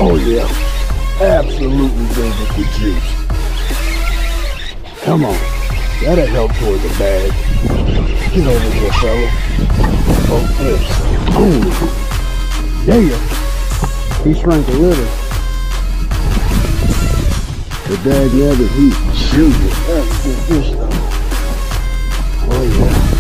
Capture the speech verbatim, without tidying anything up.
Oh yeah, absolutely good with the juice. Come on, that'll help toward the bag. Get over here, fella. Oh, yes. Oh, yeah. He shrank a little. The dag nabbit, he shoots it. That's a good fish though. Oh yeah.